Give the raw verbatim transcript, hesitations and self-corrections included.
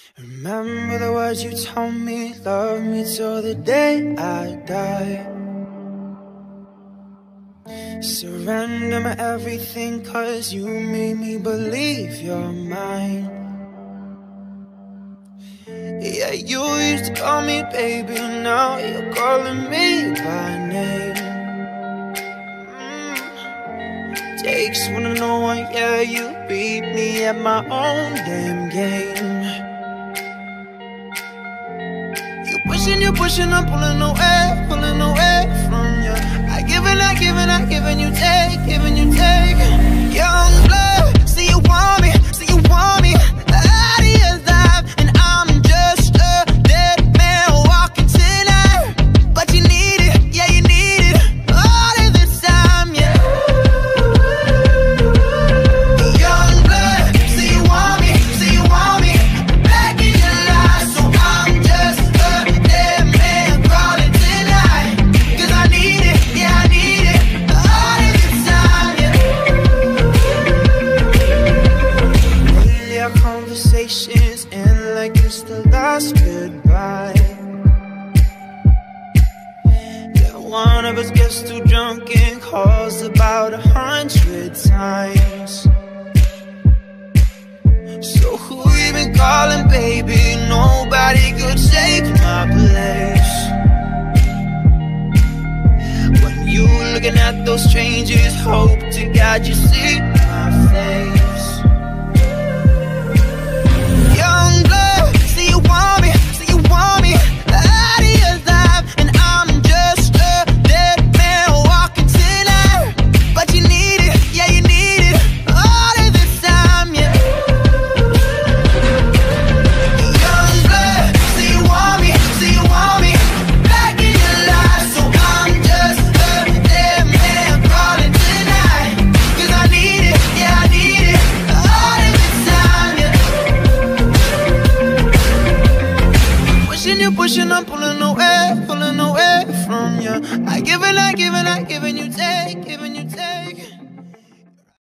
Remember the words you told me, love me till the day I die. Surrender my everything, cause you made me believe you're mine. Yeah, you used to call me baby, now you're calling me by name. mm. Takes one to know one, yeah, you beat me at my own damn game. Pushing you, pushing, I'm pulling away, pulling away from you. I give and I give and I give and you take, giving you take. Young blood, see you want me, see you want me out of your life, and I'm just a dead man walking tonight. But you need it, yeah, you need it all of the time, yeah. Young blood, see you want me, see you want me back in your life, so I'm just conversations end like it's the last goodbye. Yeah, one of us gets too drunk and calls about a hundred times. So who you been calling, baby? Nobody could take my place. When you looking at those strangers, hope to God you see my face. Pushing, I'm pulling away, pulling away from you. I give and I give and I give and you take, give and you take.